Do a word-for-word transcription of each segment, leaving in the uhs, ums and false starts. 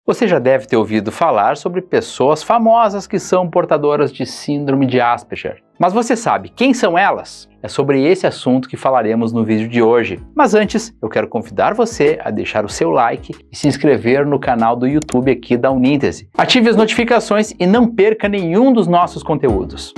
Você já deve ter ouvido falar sobre pessoas famosas que são portadoras de síndrome de Asperger. Mas você sabe quem são elas? É sobre esse assunto que falaremos no vídeo de hoje. Mas antes, eu quero convidar você a deixar o seu like e se inscrever no canal do YouTube aqui da Uníntese. Ative as notificações e não perca nenhum dos nossos conteúdos.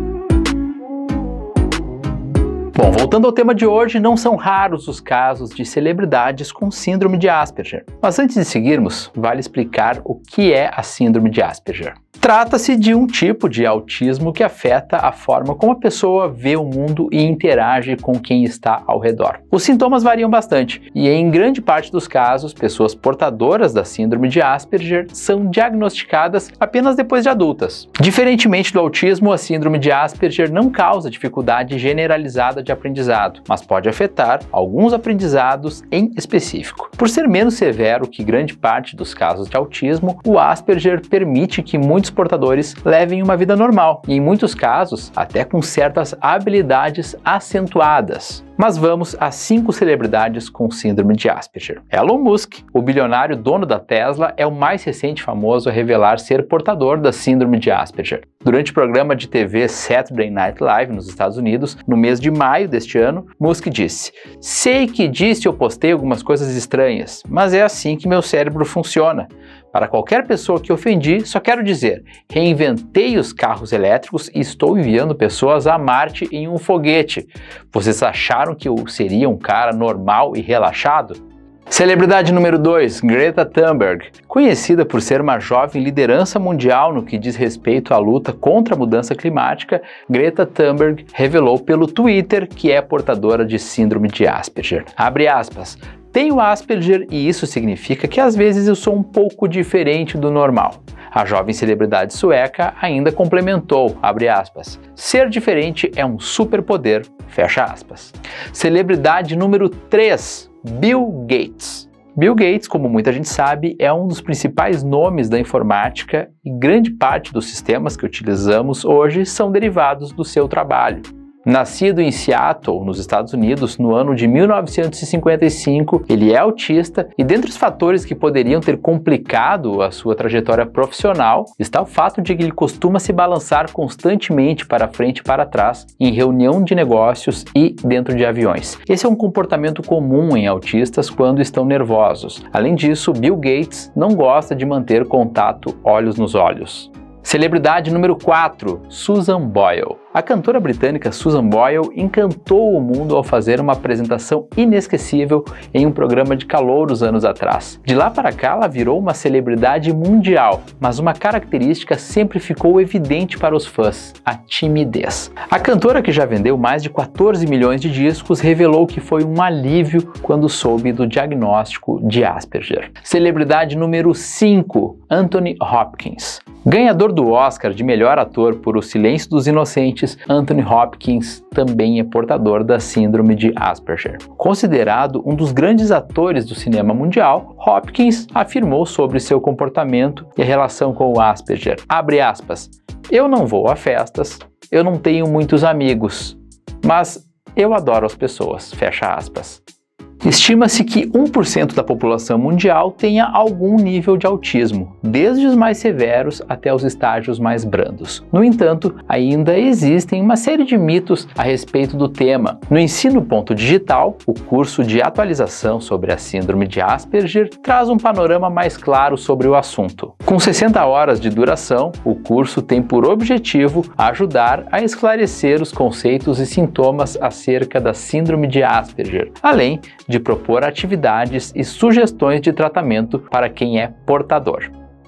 Bom, voltando ao tema de hoje, não são raros os casos de celebridades com síndrome de Asperger. Mas antes de seguirmos, vale explicar o que é a síndrome de Asperger. Trata-se de um tipo de autismo que afeta a forma como a pessoa vê o mundo e interage com quem está ao redor. Os sintomas variam bastante e, em grande parte dos casos, pessoas portadoras da síndrome de Asperger são diagnosticadas apenas depois de adultas. Diferentemente do autismo, a síndrome de Asperger não causa dificuldade generalizada de aprendizado, mas pode afetar alguns aprendizados em específico. Por ser menos severo que grande parte dos casos de autismo, o Asperger permite que muitos portadores levem uma vida normal e, em muitos casos, até com certas habilidades acentuadas. Mas vamos às cinco celebridades com síndrome de Asperger. Elon Musk, o bilionário dono da Tesla, é o mais recente famoso a revelar ser portador da síndrome de Asperger. Durante o programa de T V Saturday Night Live nos Estados Unidos, no mês de maio deste ano, Musk disse: "Sei que disse ou postei algumas coisas estranhas, mas é assim que meu cérebro funciona. Para qualquer pessoa que ofendi, só quero dizer, reinventei os carros elétricos e estou enviando pessoas a Marte em um foguete. Vocês acharam que eu seria um cara normal e relaxado?" Celebridade número dois, Greta Thunberg. Conhecida por ser uma jovem liderança mundial no que diz respeito à luta contra a mudança climática, Greta Thunberg revelou pelo Twitter que é portadora de síndrome de Asperger. Abre aspas. "Tenho Asperger e isso significa que às vezes eu sou um pouco diferente do normal." A jovem celebridade sueca ainda complementou, abre aspas, "Ser diferente é um superpoder", fecha aspas. Celebridade número três, Bill Gates. Bill Gates, como muita gente sabe, é um dos principais nomes da informática e grande parte dos sistemas que utilizamos hoje são derivados do seu trabalho. Nascido em Seattle, nos Estados Unidos, no ano de mil novecentos e cinquenta e cinco, ele é autista e, dentre os fatores que poderiam ter complicado a sua trajetória profissional, está o fato de que ele costuma se balançar constantemente para frente e para trás em reunião de negócios e dentro de aviões. Esse é um comportamento comum em autistas quando estão nervosos. Além disso, Bill Gates não gosta de manter contato olhos nos olhos. Celebridade número quatro, Susan Boyle. A cantora britânica Susan Boyle encantou o mundo ao fazer uma apresentação inesquecível em um programa de calouros anos atrás. De lá para cá, ela virou uma celebridade mundial, mas uma característica sempre ficou evidente para os fãs: a timidez. A cantora, que já vendeu mais de quatorze milhões de discos, revelou que foi um alívio quando soube do diagnóstico de Asperger. Celebridade número cinco, Anthony Hopkins. Ganhador do Oscar de melhor ator por O Silêncio dos Inocentes, Anthony Hopkins também é portador da síndrome de Asperger. Considerado um dos grandes atores do cinema mundial, Hopkins afirmou sobre seu comportamento e a relação com o Asperger. Abre aspas, "Eu não vou a festas, eu não tenho muitos amigos, mas eu adoro as pessoas", fecha aspas. Estima-se que um por cento da população mundial tenha algum nível de autismo, desde os mais severos até os estágios mais brandos. No entanto, ainda existem uma série de mitos a respeito do tema. No Ensino Ponto Digital, o curso de atualização sobre a síndrome de Asperger traz um panorama mais claro sobre o assunto. Com sessenta horas de duração, o curso tem por objetivo ajudar a esclarecer os conceitos e sintomas acerca da síndrome de Asperger, além de propor atividades e sugestões de tratamento para quem é portador.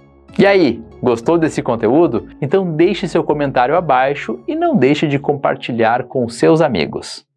E aí, gostou desse conteúdo? Então deixe seu comentário abaixo e não deixe de compartilhar com seus amigos.